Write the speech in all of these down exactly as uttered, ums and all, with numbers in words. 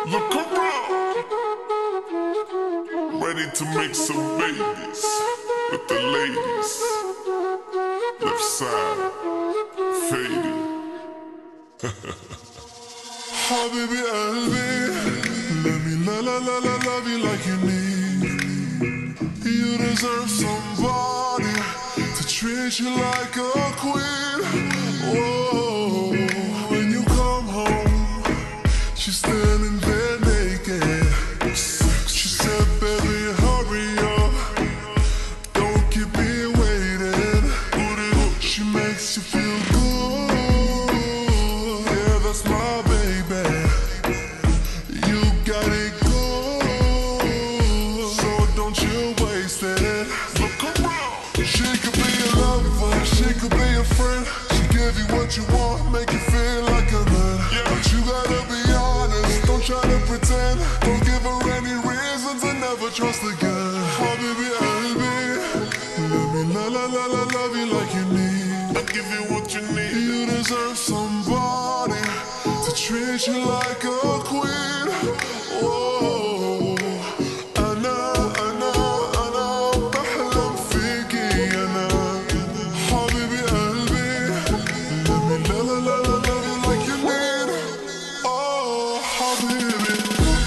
Look around, ready to make some babies with the ladies. Left side, Faydee. Habibi Albi, let me la la la la love you like you need. You deserve somebody to treat you like a queen. Oh, when you come home, she's standing there naked. She said, baby, hurry up, don't keep me waiting. She makes you feel good, yeah, that's my baby. You got it good, so don't you waste it. Look around, she could be a lover, she could be a friend. She give you what you want, make you feel like a man. Yeah. But you gotta be honest, don't try to pretend. Don't give her any reason to never trust again. Habibi Albi, let me la la la la love you like you need. I'll give you what you need. You deserve somebody to treat you like a queen. Oh, أنا أنا أنا بحلم فيكي أنا حبيبي قلبي. Let me la la la la love you like you need. Oh, حبيبي.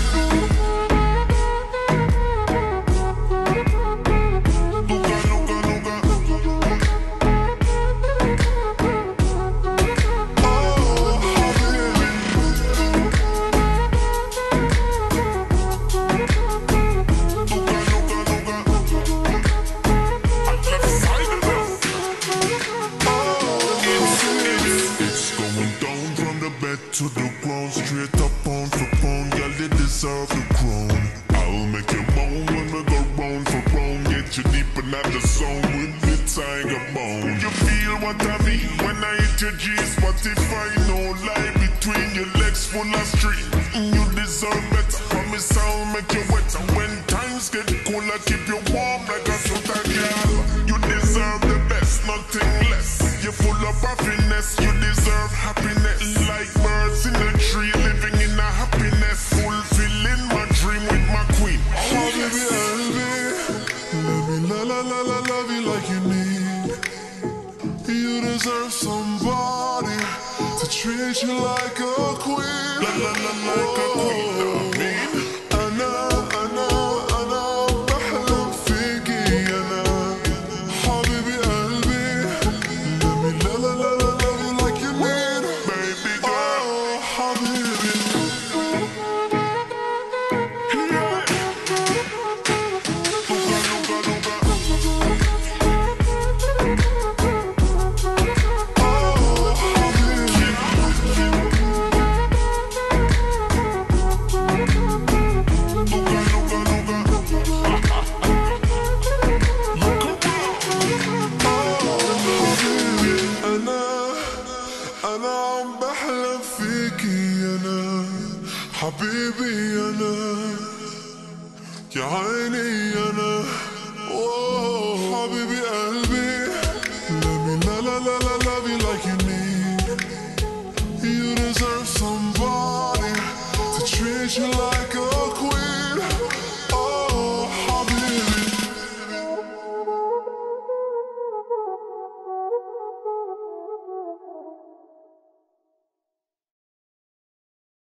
To the ground, straight up pound for pound, girl, you deserve the crown. I'll make you moan when we go round for round. Get you deep in the zone with the tiger bone. You feel what I mean when I hit your G-spot. If I know lie between your legs full of stream, you deserve better. Promise I'll make you wetter. When times get cooler, keep you warm like a sweater, girl. You deserve the best, nothing less. You're full of happiness, you deserve happiness. Like birds in a tree, living in a happiness. Fulfilling my dream with my queen. Habibi Albi, let me la la la la love you like you need. You deserve somebody to treat you like a queen. La la la like a queen. I mean, أنا أنا أنا بحلم فيكي أنا حبيبي قلبي. Let me la la la la love you like you need. Baby girl, oh, حبيبي. أنا عم بحلم فيكي أنا حبيبي أنا يا عيني أنا. أوه حبيبي قلبي. Let me la la la la love you like you need. You deserve somebody to treat you like